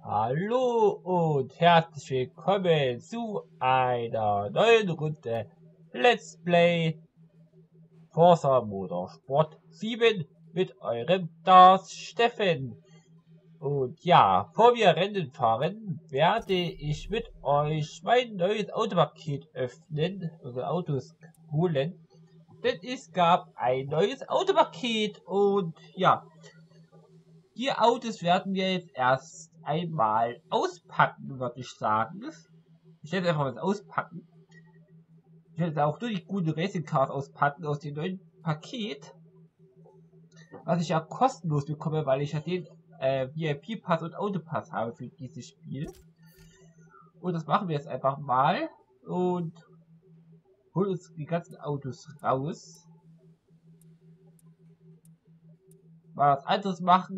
Hallo und herzlich willkommen zu einer neuen Runde Let's Play Forza Motorsport 7 mit eurem Darth Steffen. Und ja, bevor wir Rennen fahren, werde ich mit euch mein neues Autopaket öffnen, also Autos holen, denn es gab ein neues Autopaket und ja, die Autos werden wir jetzt erst einmal auspacken, würde ich sagen. Ich werde einfach was auspacken. Ich werde auch nur die guten Racing Cars auspacken aus dem neuen Paket, was ich ja kostenlos bekomme, weil ich ja den VIP-Pass und Autopass habe für dieses Spiel. Und das machen wir jetzt einfach mal und holen uns die ganzen Autos raus. Mal was anderes machen,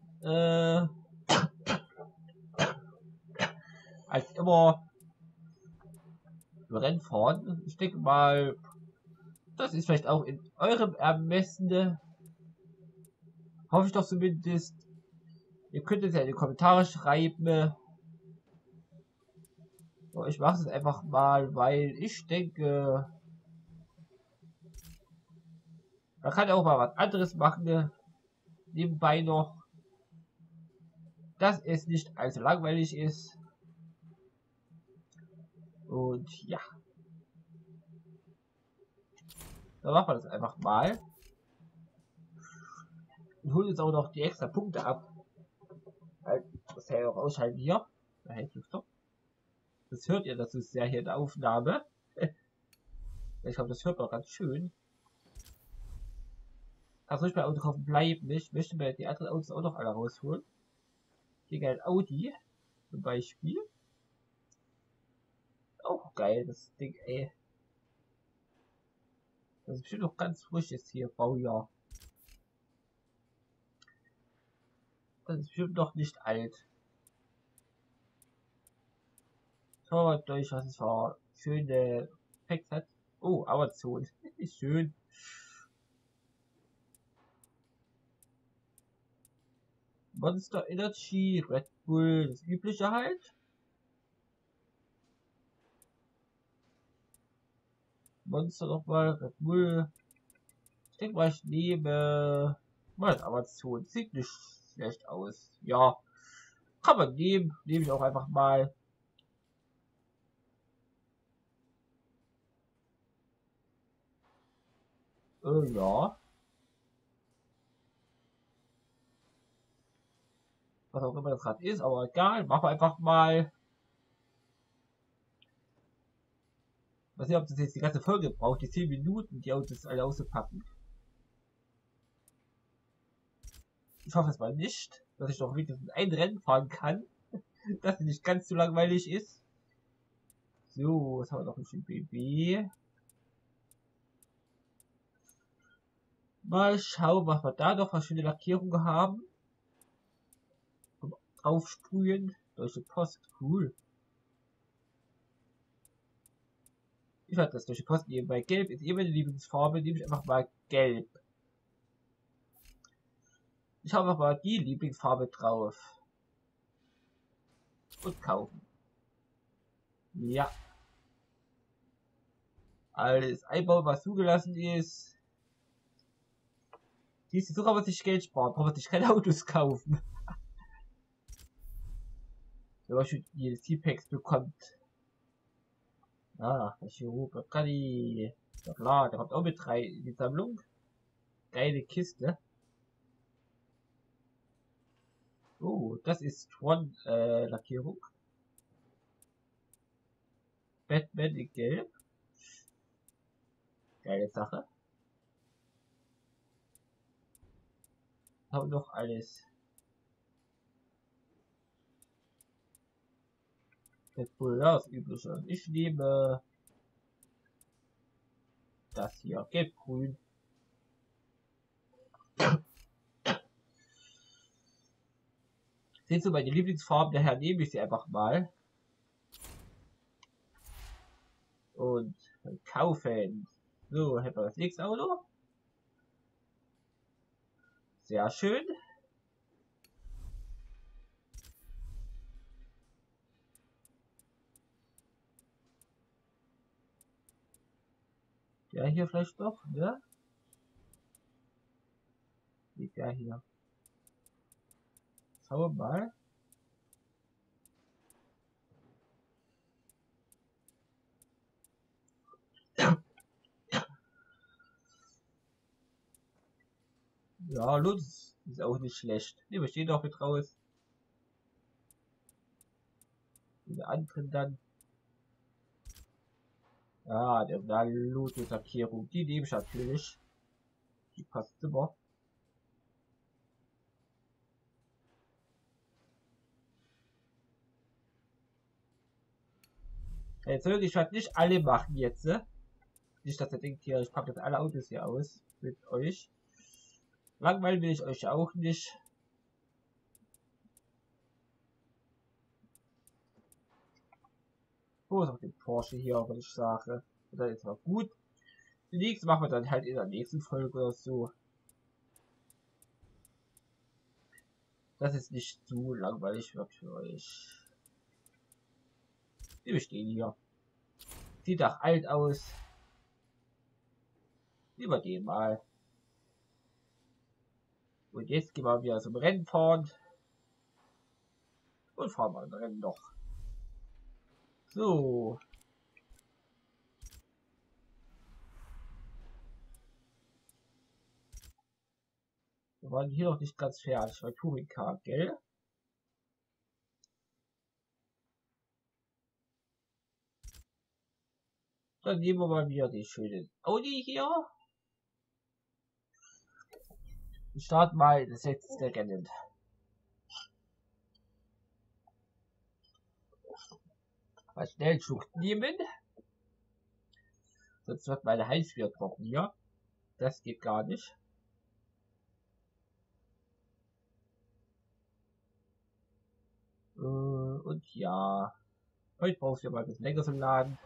als immer Rennen fahren. Ich denke mal, das ist vielleicht auch in eurem Ermessen. Hoffe ich doch zumindest. Ihr könnt es ja in die Kommentare schreiben. So, ich mache es einfach mal, weil ich denke, man kann auch mal was anderes machen. Nebenbei noch, dass es nicht allzu langweilig ist. Und ja. Dann machen wir das einfach mal. Und holen jetzt auch noch die extra Punkte ab. Das hält auch ausschalten hier. Da hält es doch. Das hört ihr, das ist ja hier in der Aufnahme. Ich glaube, das hört man ganz schön. Also ich bei Auto kaufen bleiben. Ich möchte mir die anderen Autos auch noch alle rausholen. Hier geil Audi zum Beispiel. Auch geil, das Ding, ey. Das ist bestimmt noch ganz frisch jetzt hier, Baujahr. Das ist bestimmt noch nicht alt. Schauen wir mal durch, was es für schöne Packs hat. Oh, Amazon. Ist schön. Monster Energy, Red Bull, das übliche halt. Monster nochmal, Red Bull. Ich denke mal, ich nehme mal das Amazon. Sieht nicht schlecht aus. Ja, kann man nehmen. Nehme ich auch einfach mal. Ja. Was auch immer das gerade ist, aber egal. Machen wir einfach mal. Mal sehen, ob das jetzt die ganze Folge braucht. Die 10 Minuten, die Autos alle auszupacken. Ich hoffe es mal nicht, dass ich doch wenigstens ein Rennen fahren kann. Dass es nicht ganz so langweilig ist. So, was haben wir noch ein BB? Mal schauen, was wir da noch für schöne Lackierungen haben. Aufsprühen. Deutsche Post. Cool. Ich werde das Deutsche Post nehmen, weil Gelb ist eh meine Lieblingsfarbe. Nehme ich einfach mal Gelb. Ich habe einfach mal die Lieblingsfarbe drauf. Und kaufen. Ja. Alles einbauen, was zugelassen ist. Siehst du, so kann man sich Geld sparen. Braucht man sich keine Autos kaufen. Wenn man schon jedes T-Packs bekommt. Ah, der Chirurg. Kaddi. Ja klar, der kommt auch mit 3 in die Sammlung. Geile Kiste. Oh, das ist Tron Lackierung. Batman in Gelb. Geile Sache. Haben noch alles. Red Bull, ja, das übliche. Ich nehme das hier. Gelb-Grün. Sind so meine Lieblingsfarben, daher nehme ich sie einfach mal. Und kaufen. So, hätten wir das nächste Auto. Sehr schön. Der hier vielleicht doch, ne? Wie der hier. Schauen wir mal. Ja, Lutz ist auch nicht schlecht. Ne, wir stehen doch mit raus. Und der anderen dann. Ja, der Lotus-Lackierung. Die nehme ich natürlich. Die passt immer. Jetzt will ich halt nicht alle machen jetzt, ne? Nicht, dass ihr denkt, hier, ich packe jetzt alle Autos hier aus. Mit euch. Langweilen will ich euch auch nicht. Wo ist auch den Porsche hier, würde ich sagen. Oder jetzt mal gut. Die nächste machen wir dann halt in der nächsten Folge oder so. Dass es nicht zu langweilig wird für euch. Wir stehen hier. Sieht doch alt aus. Über den mal. Und jetzt gehen wir wieder zum Rennen fahren. Und fahren wir ein Rennen noch. So. Wir waren hier noch nicht ganz fertig. Bei Touring Car, gell? Dann nehmen wir mal wieder die schöne Audi hier. Und starten mal das letzte Rennen. Mal schnell einen Schluck nehmen. Sonst wird meine Hals wieder trocken hier. Das geht gar nicht. Und ja. Heute brauchst du ja mal ein bisschen länger zum Laden.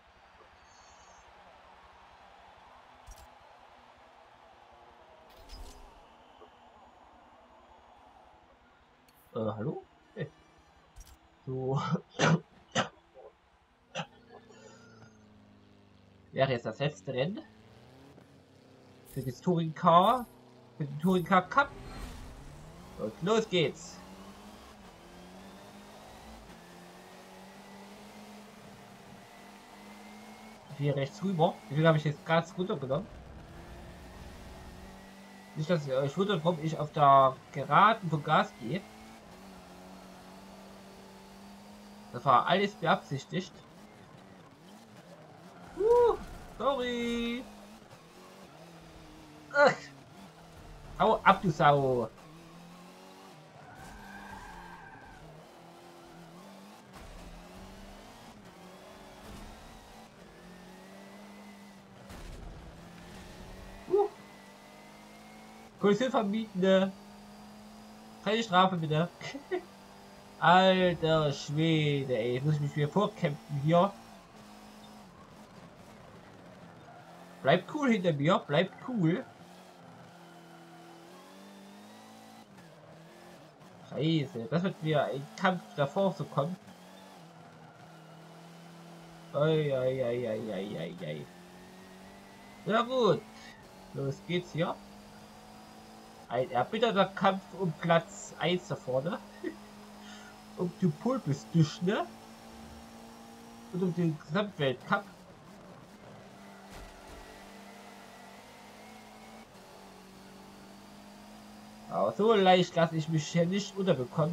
Hallo? Hey. So. Wäre jetzt das letzte Rennen. Für das Touring Car. Für den Touring Car Cup. Und los geht's. Hier rechts rüber. Wie viel habe ich jetzt Gas runtergenommen? Nicht, dass ihr euch wundert, warum ich auf der Geraden vom Gas gehe. Das war alles beabsichtigt. Sorry. Ach. Hau ab, du Sau. Kollision verbieten, ne? Keine Strafe, bitte. Alter Schwede, ey. Jetzt muss ich mich wieder vorkämpfen hier. Bleibt cool hinter mir. Bleibt cool. Scheiße. Das wird wieder ein Kampf davor zu kommen. Ei. Ja gut. Los geht's hier. Ein erbitterter Kampf um Platz 1 da vorne. Um die Pole Position, ne? Und um den Gesamtweltcup. Aber so leicht lasse ich mich hier nicht unterbekommen.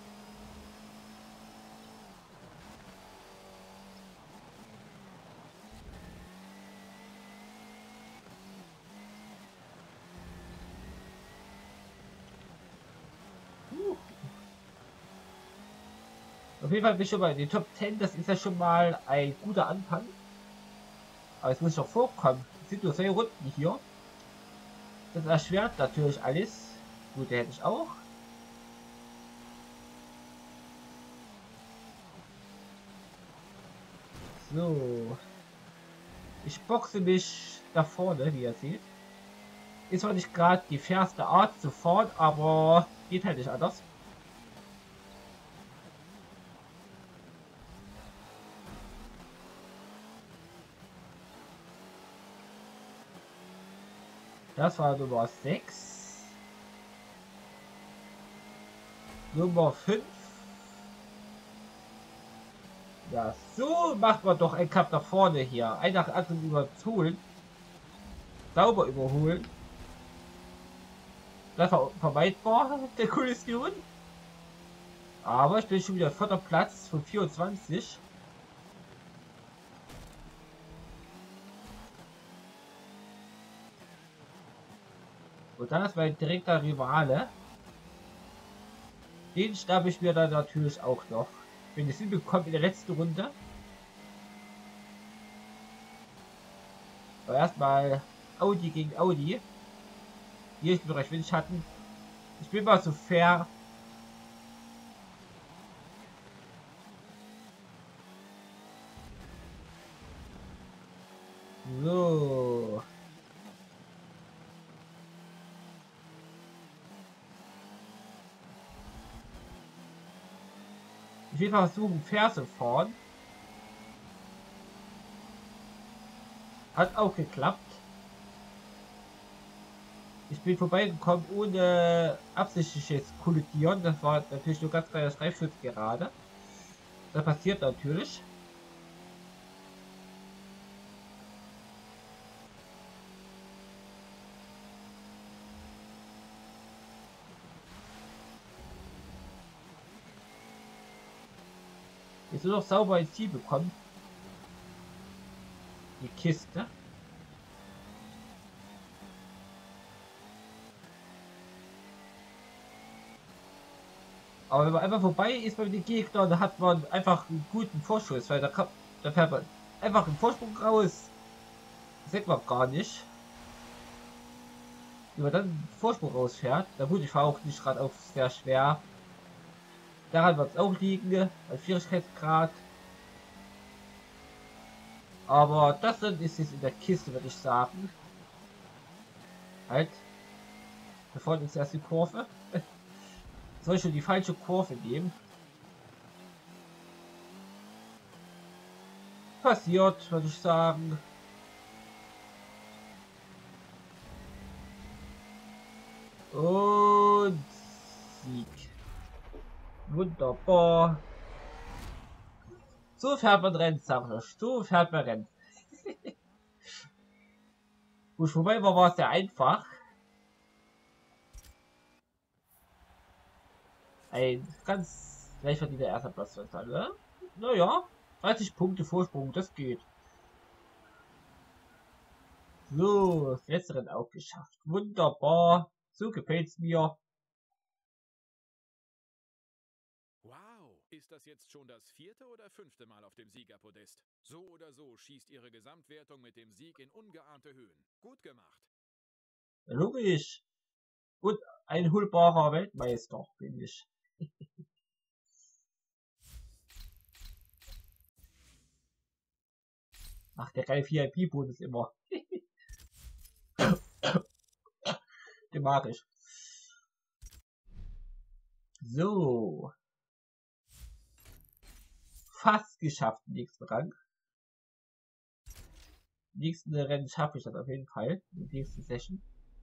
Auf jeden Fall bin ich schon mal in den Top 10, das ist ja schon mal ein guter Anfang. Aber es muss doch vorkommen. Es sind nur 2 Runden hier. Das erschwert natürlich alles. Gut, der hätte ich auch. So. Ich boxe mich da vorne, wie ihr seht. Ist zwar nicht gerade die fairste Art zu fahren, aber geht halt nicht anders. Das war Nummer 6. Nummer 5. Ja, so macht man doch ein Cup nach vorne hier. Ein nach anderen überholen. Sauber überholen. Das war vermeidbar, der Kollision. Aber ich bin schon wieder 4. Platz von 24. Und dann ist mein direkter Rivale. Den schnappe ich mir dann natürlich auch noch. Wenn ich es hinbekomme in der letzten Runde. Aber erstmal Audi gegen Audi. Hier ist Bereich Windschatten. Ich bin mal so fair. So. Ich will versuchen, fair zu fahren. Hat auch geklappt. Ich bin vorbeigekommen ohne absichtliches Kollidieren. Das war natürlich nur ganz kleiner Streifschutz gerade. Das passiert natürlich. Jetzt nur noch sauber ins Ziel bekommen. Die Kiste. Aber wenn man einfach vorbei ist bei den Gegnern, da hat man einfach einen guten Vorschuss, weil da fährt man einfach einen Vorsprung raus. Das sieht man gar nicht. Wenn man dann einen Vorsprung rausfährt, da gut, ich fahre auch nicht gerade auf sehr schwer. Daran wird es auch liegen, bei Schwierigkeitsgrad. Aber das dann ist jetzt in der Kiste, würde ich sagen. Halt. Da vorne ist erst die Kurve. Soll ich schon die falsche Kurve nehmen? Passiert, würde ich sagen. Und Sieg. Wunderbar. So fährt man Rennen, sag ich. So fährt man Rennen. Gut, vorbei war es sehr einfach. Ein ganz leicht verdienter erster Platz für uns alle. Naja, 30 Punkte Vorsprung, das geht. So, das letzte Rennen auch geschafft. Wunderbar. So gefällt's mir. Wow, ist das jetzt schon das 4. oder 5. Mal auf dem Siegerpodest? So oder so schießt Ihre Gesamtwertung mit dem Sieg in ungeahnte Höhen. Gut gemacht. Logisch. Und ein holbarer Weltmeister, bin ich. Ach, der geile VIP-Bonus immer. Den mag ich. So. Fast geschafft, nächsten Rang. Nächsten Rennen schaffe ich das auf jeden Fall. In der nächsten Session.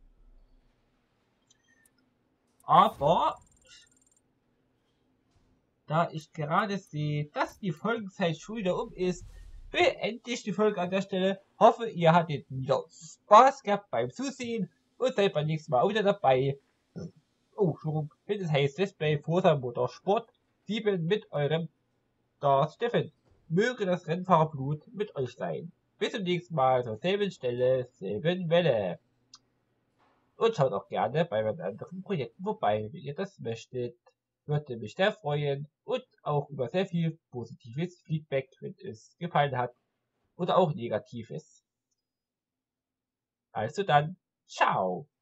Aber da ich gerade sehe, dass die Folgenzeit schon wieder um ist, beende ich die Folge an der Stelle. Hoffe, ihr hattet wieder Spaß gehabt beim Zusehen und seid beim nächsten Mal auch wieder dabei. Oh, Entschuldigung, wenn es heißt Let's Play Forza Motorsport 7 mit eurem Steffen. Möge das Rennfahrerblut mit euch sein. Bis zum nächsten Mal zur selben Stelle, selben Welle. Und schaut auch gerne bei meinen anderen Projekten vorbei, wenn ihr das möchtet. Würde mich sehr freuen und auch über sehr viel positives Feedback, wenn es gefallen hat. Oder auch negatives. Also dann, ciao!